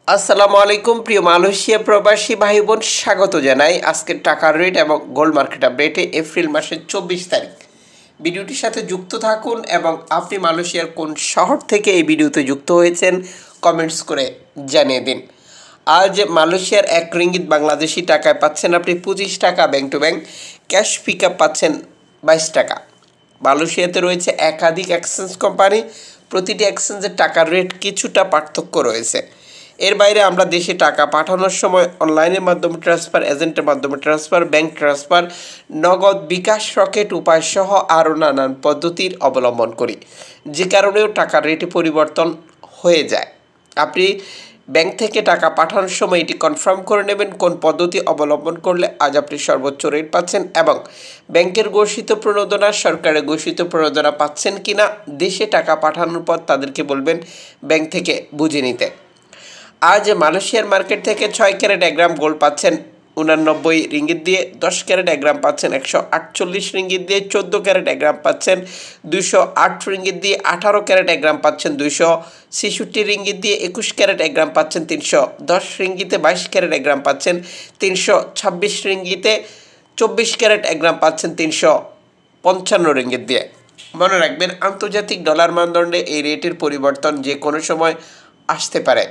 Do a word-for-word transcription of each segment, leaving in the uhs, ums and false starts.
আসসালামু আলাইকুম প্রিয় মালয়েশিয়া প্রবাসী ভাই বোন, স্বাগত জানাই আজকের টাকার রেট এবং গোল্ড মার্কেট আপডেটে এপ্রিল মাসের চব্বিশ তারিখ। ভিডিওটির সাথে যুক্ত থাকুন এবং আপনি মালয়েশিয়ার কোন শহর থেকে এই ভিডিওতে যুক্ত হয়েছেন কমেন্টস করে জানিয়ে দিন। আজ মালয়েশিয়ার এক রিঙ্গিত বাংলাদেশি টাকায় পাচ্ছেন আপনি পঁচিশ টাকা, bank to bank cash pick up পাচ্ছেন বাইশ টাকা। মালয়েশিয়াতে রয়েছে একাধিক এক্সচেঞ্জ কোম্পানি, প্রতিটি এক্সচেঞ্জের টাকার রেট কিছুটা পার্থক্য রয়েছে। এর বাইরে আমরা দেশে টাকা পাঠানোর সময় অনলাইনের মাধ্যমে ট্রান্সফার, এজেন্টের মাধ্যমে ট্রান্সফার, ব্যাংক ট্রান্সফার, নগদ, বিকাশ, রকেট উপায় সহ আরও নানান পদ্ধতির অবলম্বন করি, যে কারণেও টাকার রেটে পরিবর্তন হয়ে যায়। আপনি ব্যাংক থেকে টাকা পাঠানোর সময় এটি কনফার্ম করে নেবেন কোন পদ্ধতি অবলম্বন করলে আজ আপনি সর্বোচ্চ রেট পাচ্ছেন এবং ব্যাংকের ঘোষিত প্রণোদনা, সরকারের ঘোষিত প্রণোদনা পাচ্ছেন কিনা। দেশে টাকা পাঠানোর পর তাদেরকে বলবেন ব্যাংক থেকে বুঝে নিতে। আজ মালয়েশিয়ার মার্কেট থেকে ছয় ক্যারেট এক গ্রাম গোল্ড পাচ্ছেন উনানব্বই রিঙ্গিত দিয়ে, দশ ক্যারেট এক গ্রাম পাচ্ছেন একশো আটচল্লিশ রিঙ্গিত দিয়ে, চোদ্দো ক্যারেট এক গ্রাম পাচ্ছেন দুইশো আট রিঙ্গিত দিয়ে, আঠারো ক্যারেট এক গ্রাম পাচ্ছেন দুইশো ছেষট্টি রিঙ্গিত দিয়ে, একুশ ক্যারেট এক গ্রাম পাচ্ছেন তিনশো দশ রিঙ্গিতে, বাইশ ক্যারেট এক গ্রাম পাচ্ছেন তিনশো ছাব্বিশ রিঙ্গিতে, চব্বিশ ক্যারেট এক গ্রাম পাচ্ছেন তিনশো পঞ্চান্ন রিঙ্গিত দিয়ে। মনে রাখবেন, আন্তর্জাতিক ডলার মানদণ্ডে এই রেটের পরিবর্তন যে কোনো সময় আসতে পারে।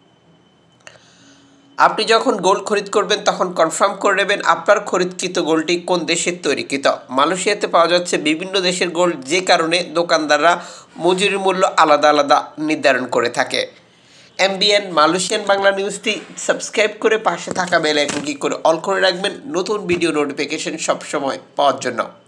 আপনি যখন গোল্ড খরিদ করবেন তখন কনফার্ম করে নেবেন আপনার খরিদকৃত গোল্ডটি কোন দেশের তৈরিকৃত। মালয়েশিয়াতে পাওয়া যাচ্ছে বিভিন্ন দেশের গোল্ড, যে কারণে দোকানদাররা মজুরি মূল্য আলাদা আলাদা নির্ধারণ করে থাকে। এমবিএন মালয়েশিয়ান বাংলা নিউজটি সাবস্ক্রাইব করে পাশে থাকা বেল আইকন ক্লিক করে অল করে রাখবেন নতুন ভিডিও নোটিফিকেশন সবসময় পাওয়ার জন্য।